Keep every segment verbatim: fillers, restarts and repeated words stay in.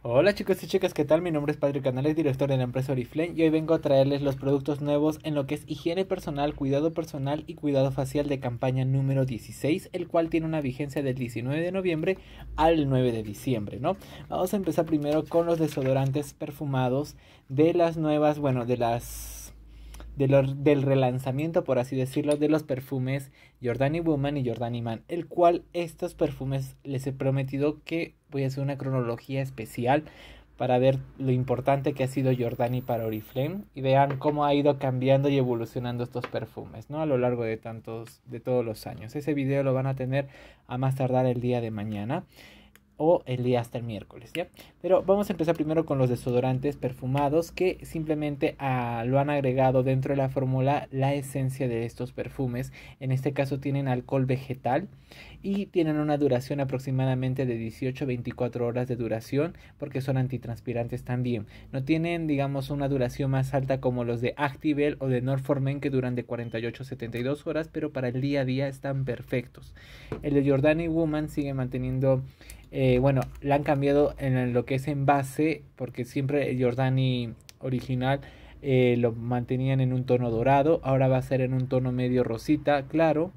Hola chicos y chicas, ¿qué tal? Mi nombre es Padre Canales, director de la empresa Oriflame y hoy vengo a traerles los productos nuevos en lo que es higiene personal, cuidado personal y cuidado facial de campaña número dieciséis, el cual tiene una vigencia del diecinueve de noviembre al nueve de diciembre, ¿no? Vamos a empezar primero con los desodorantes perfumados de las nuevas, bueno, de las de los, del relanzamiento, por así decirlo, de los perfumes Jordani Woman y Jordani Man, el cual estos perfumes les he prometido que voy a hacer una cronología especial para ver lo importante que ha sido Jordani para Oriflame y vean cómo ha ido cambiando y evolucionando estos perfumes, ¿no? A lo largo de tantos, de todos los años. Ese video lo van a tener a más tardar el día de mañana o el día hasta el miércoles, ¿ya? Pero vamos a empezar primero con los desodorantes perfumados que simplemente ah, lo han agregado dentro de la fórmula la esencia de estos perfumes. En este caso tienen alcohol vegetal y tienen una duración aproximadamente de dieciocho a veinticuatro horas de duración porque son antitranspirantes también. No tienen, digamos, una duración más alta como los de Activel o de Norformen que duran de cuarenta y ocho a setenta y dos horas, pero para el día a día están perfectos. El de Jordani Woman sigue manteniendo Eh, bueno, la han cambiado en lo que es envase, porque siempre el Jordani original eh, lo mantenían en un tono dorado, ahora va a ser en un tono medio rosita, claro.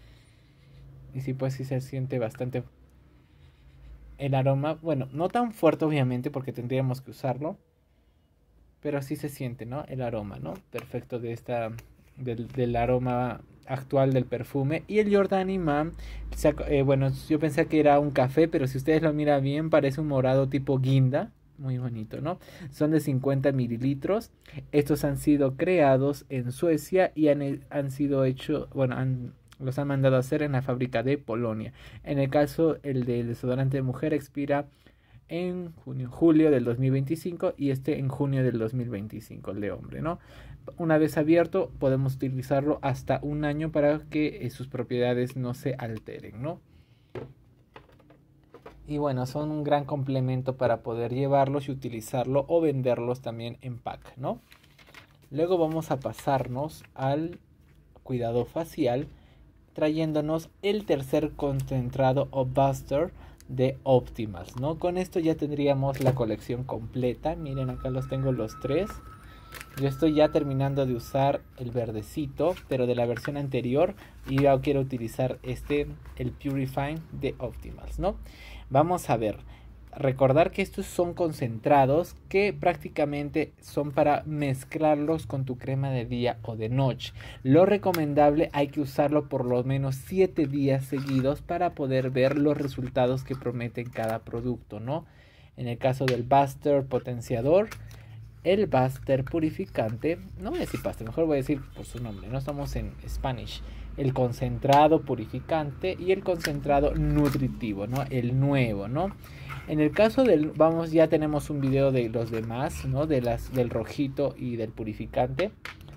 Y sí, pues sí se siente bastante el aroma. Bueno, no tan fuerte obviamente porque tendríamos que usarlo, pero sí se siente, ¿no? El aroma, ¿no? Perfecto de esta, del, del aroma actual del perfume. Y el Jordani Man, eh, bueno, yo pensé que era un café, pero si ustedes lo miran bien, parece un morado tipo guinda. Muy bonito, ¿no? Son de cincuenta mililitros. Estos han sido creados en Suecia y han, han sido hechos, bueno, han, los han mandado a hacer en la fábrica de Polonia. En el caso, el del desodorante de mujer expira en junio, julio del dos mil veinticinco y este en junio del dos mil veinticinco, el de hombre, ¿no? Una vez abierto podemos utilizarlo hasta un año para que eh, sus propiedades no se alteren, ¿no? Y bueno, son un gran complemento para poder llevarlos y utilizarlo o venderlos también en pack, ¿no? Luego vamos a pasarnos al cuidado facial trayéndonos el tercer concentrado o Buster de Optimals, ¿no? Con esto ya tendríamos la colección completa. Miren, acá los tengo los tres. Yo estoy ya terminando de usar el verdecito, pero de la versión anterior, y ya quiero utilizar este, el Purifying de Optimals, ¿no? Vamos a ver. Recordar que estos son concentrados que prácticamente son para mezclarlos con tu crema de día o de noche. Lo recomendable hay que usarlo por lo menos siete días seguidos para poder ver los resultados que prometen cada producto, ¿no? En el caso del Buster potenciador, el Buster purificante, no voy a decir Buster, mejor voy a decir por su nombre, no estamos en Spanish. El concentrado purificante y el concentrado nutritivo, ¿no? El nuevo, ¿no? En el caso del, vamos, ya tenemos un video de los demás, ¿no? De las, del rojito y del purificante.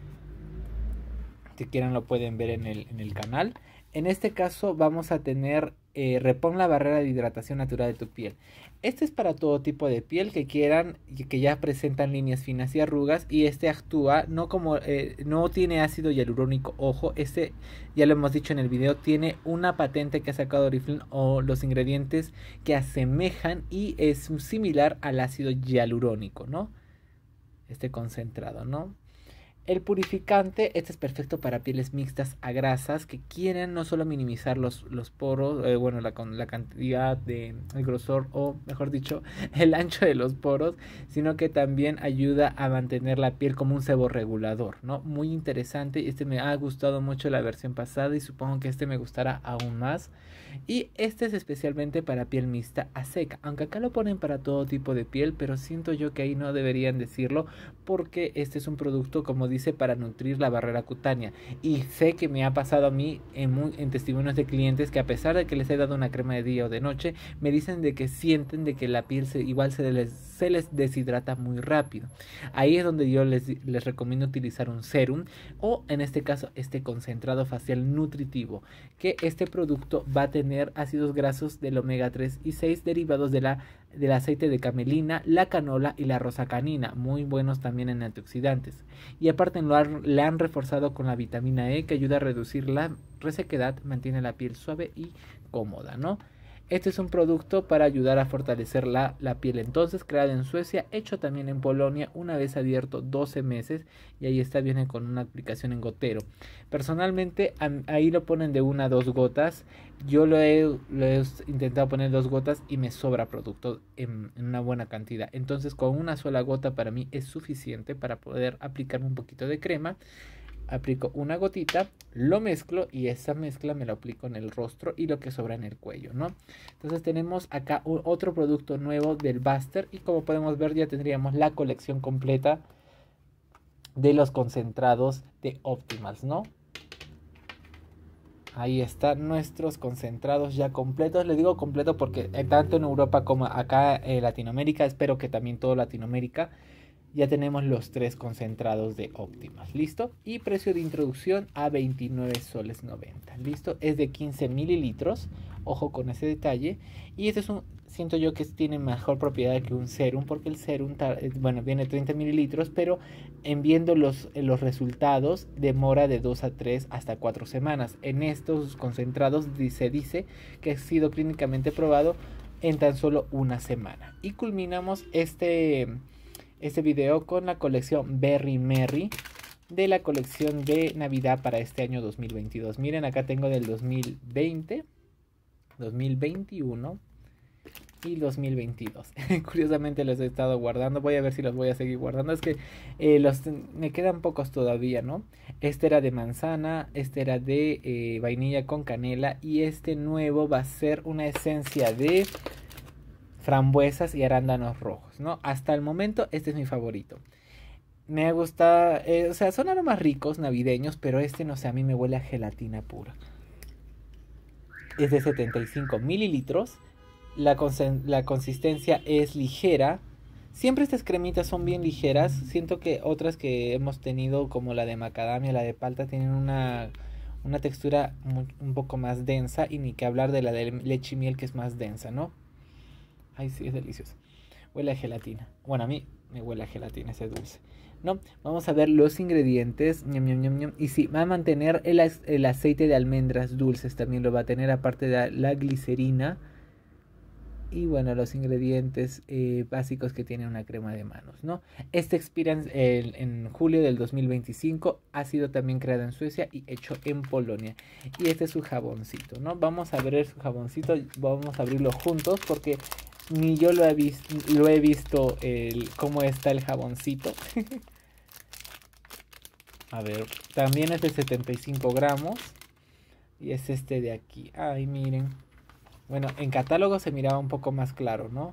Si quieren lo pueden ver en el, en el canal. En este caso vamos a tener, eh, repon la barrera de hidratación natural de tu piel. Este es para todo tipo de piel que quieran, que ya presentan líneas finas y arrugas. Y este actúa, no como, eh, no tiene ácido hialurónico. Ojo, este, ya lo hemos dicho en el video, tiene una patente que ha sacado Oriflame o los ingredientes que asemejan y es similar al ácido hialurónico, ¿no? Este concentrado, ¿no? El purificante, este es perfecto para pieles mixtas a grasas que quieren no solo minimizar los, los poros, eh, bueno, la, la cantidad de, el grosor o mejor dicho, el ancho de los poros, sino que también ayuda a mantener la piel como un seborregulador, ¿no? Muy interesante, este me ha gustado mucho la versión pasada y supongo que este me gustará aún más. Y este es especialmente para piel mixta a seca, aunque acá lo ponen para todo tipo de piel, pero siento yo que ahí no deberían decirlo porque este es un producto, como dice, para nutrir la barrera cutánea. Y sé que me ha pasado a mí en, muy, en testimonios de clientes que a pesar de que les he dado una crema de día o de noche, me dicen de que sienten de que la piel se, igual se les, se les deshidrata muy rápido. Ahí es donde yo les, les recomiendo utilizar un serum o en este caso este concentrado facial nutritivo, que este producto va a tener ácidos grasos del omega tres y seis derivados de la, del aceite de camelina, la canola y la rosacanina, muy buenos también en antioxidantes. Y aparte lo han, le han reforzado con la vitamina E que ayuda a reducir la resequedad, mantiene la piel suave y cómoda, ¿no? Este es un producto para ayudar a fortalecer la, la piel. Entonces, creado en Suecia, hecho también en Polonia, una vez abierto doce meses. Y ahí está, viene con una aplicación en gotero. Personalmente, ahí lo ponen de una a dos gotas. Yo lo he, lo he intentado poner dos gotas y me sobra producto en, en una buena cantidad. Entonces, con una sola gota para mí es suficiente para poder aplicarme un poquito de crema. Aplico una gotita, lo mezclo y esa mezcla me lo aplico en el rostro y lo que sobra en el cuello, ¿no? Entonces tenemos acá un, otro producto nuevo del Buster y como podemos ver ya tendríamos la colección completa de los concentrados de Optimals, ¿no? Ahí están nuestros concentrados ya completos. Les digo completo porque tanto en Europa como acá en Latinoamérica, espero que también todo Latinoamérica, ya tenemos los tres concentrados de Optimals. ¿Listo? Y precio de introducción a veintinueve soles noventa. ¿Listo? Es de quince mililitros. Ojo con ese detalle. Y este es un, siento yo que tiene mejor propiedad que un serum, porque el serum, bueno, viene treinta mililitros, pero en viendo los, los resultados demora de dos a tres hasta cuatro semanas. En estos concentrados se dice que ha sido clínicamente probado en tan solo una semana. Y culminamos este... este video con la colección Berry Merry de la colección de Navidad para este año dos mil veintidós. Miren, acá tengo del dos mil veinte, dos mil veintiuno y dos mil veintidós. Curiosamente los he estado guardando. Voy a ver si los voy a seguir guardando. Es que eh, los, me quedan pocos todavía, ¿no? Este era de manzana, este era de eh, vainilla con canela y este nuevo va a ser una esencia de frambuesas y arándanos rojos, ¿no? Hasta el momento este es mi favorito. Me gusta, eh, o sea, son aromas ricos, navideños, pero este, no sé, a mí me huele a gelatina pura. Es de setenta y cinco mililitros. La, la consistencia es ligera. Siempre estas cremitas son bien ligeras. Siento que otras que hemos tenido, como la de macadamia, la de palta, tienen una, una textura muy, un poco más densa. Y ni que hablar de la de leche y miel, que es más densa, ¿no? Ay, sí, es delicioso. Huele a gelatina. Bueno, a mí me huele a gelatina ese dulce, ¿no? Vamos a ver los ingredientes. Ñam, ñam, ñam, ñam. Y sí, va a mantener el, el aceite de almendras dulces. También lo va a tener, aparte de la glicerina. Y bueno, los ingredientes eh, básicos que tiene una crema de manos, ¿no? Este expira en, en, en julio del dos mil veinticinco. Ha sido también creado en Suecia y hecho en Polonia. Y este es su jaboncito, ¿no? Vamos a ver su jaboncito. Vamos a abrirlo juntos porque ni yo lo he, vis lo he visto el, cómo está el jaboncito. A ver, también es de setenta y cinco gramos. Y es este de aquí. Ay, miren. Bueno, en catálogo se miraba un poco más claro, ¿no?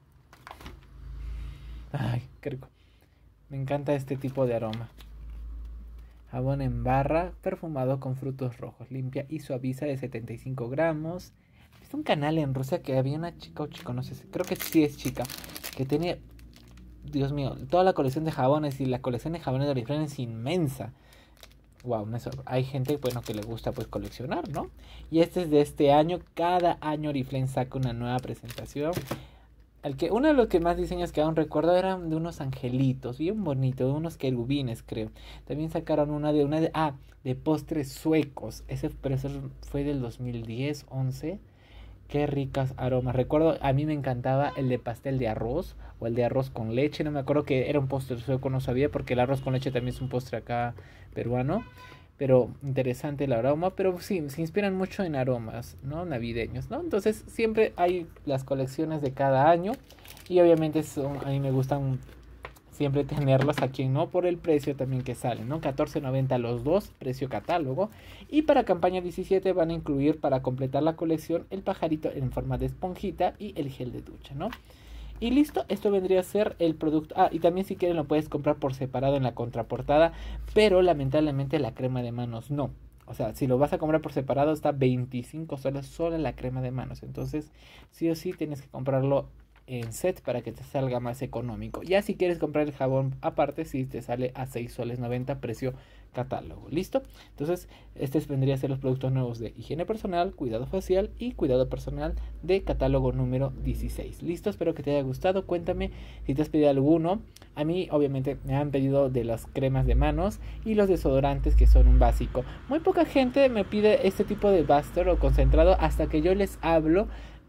Ay, qué rico. Me encanta este tipo de aroma. Jabón en barra, perfumado con frutos rojos. Limpia y suaviza, de setenta y cinco gramos. Es un canal en Rusia que había una chica o chico, no sé, creo que sí es chica, que tenía, Dios mío, toda la colección de jabones, y la colección de jabones de Oriflame es inmensa. Wow, eso, hay gente, bueno, que le gusta pues coleccionar, ¿no? Y este es de este año. Cada año Oriflame saca una nueva presentación. Al que uno de los que más diseños que aún recuerdo eran de unos angelitos, bien bonitos, de unos querubines, creo. También sacaron una de una de ah, de postres suecos. Ese, pero eso fue del dos mil diez, once. Qué ricas aromas. Recuerdo, a mí me encantaba el de pastel de arroz o el de arroz con leche. No me acuerdo que era un postre sueco, no sabía, porque el arroz con leche también es un postre acá peruano. Pero interesante el aroma. Pero sí, se inspiran mucho en aromas, ¿no? Navideños, ¿no? Entonces siempre hay las colecciones de cada año. Y obviamente son, a mí me gustan siempre tenerlos aquí, ¿no? Por el precio también que salen, ¿no? catorce noventa los dos, precio catálogo. Y para campaña diecisiete van a incluir, para completar la colección, el pajarito en forma de esponjita y el gel de ducha, ¿no? Y listo, esto vendría a ser el producto. Ah, y también si quieren lo puedes comprar por separado en la contraportada, pero lamentablemente la crema de manos no. O sea, si lo vas a comprar por separado está veinticinco soles solo la crema de manos. Entonces, sí o sí tienes que comprarlo en set para que te salga más económico. Ya si quieres comprar el jabón aparte, sí te sale a seis soles noventa, precio catálogo. ¿Listo? Entonces, estos vendrían a ser los productos nuevos de higiene personal, cuidado facial y cuidado personal de catálogo número dieciséis. ¿Listo? Espero que te haya gustado. Cuéntame si te has pedido alguno. A mí, obviamente, me han pedido de las cremas de manos y los desodorantes, que son un básico. Muy poca gente me pide este tipo de Buster o concentrado hasta que yo les hablo.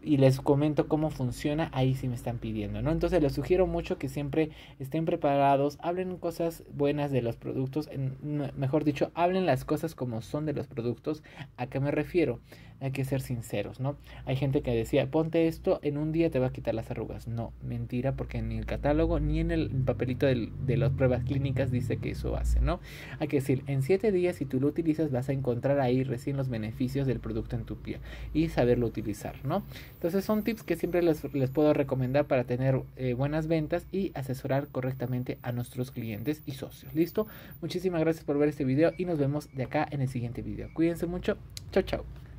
y les comento cómo funciona, ahí sí me están pidiendo, ¿no? Entonces les sugiero mucho que siempre estén preparados, hablen cosas buenas de los productos, en, mejor dicho, hablen las cosas como son de los productos. ¿A qué me refiero? Hay que ser sinceros, ¿no? Hay gente que decía, ponte esto, en un día te va a quitar las arrugas. No, mentira, porque ni el catálogo ni en el papelito del, de las pruebas clínicas dice que eso hace, ¿no? Hay que decir, en siete días si tú lo utilizas vas a encontrar ahí recién los beneficios del producto en tu piel y saberlo utilizar, ¿no? Entonces son tips que siempre les, les puedo recomendar para tener eh, buenas ventas y asesorar correctamente a nuestros clientes y socios. ¿Listo? Muchísimas gracias por ver este video y nos vemos de acá en el siguiente video. Cuídense mucho. Chao, chao.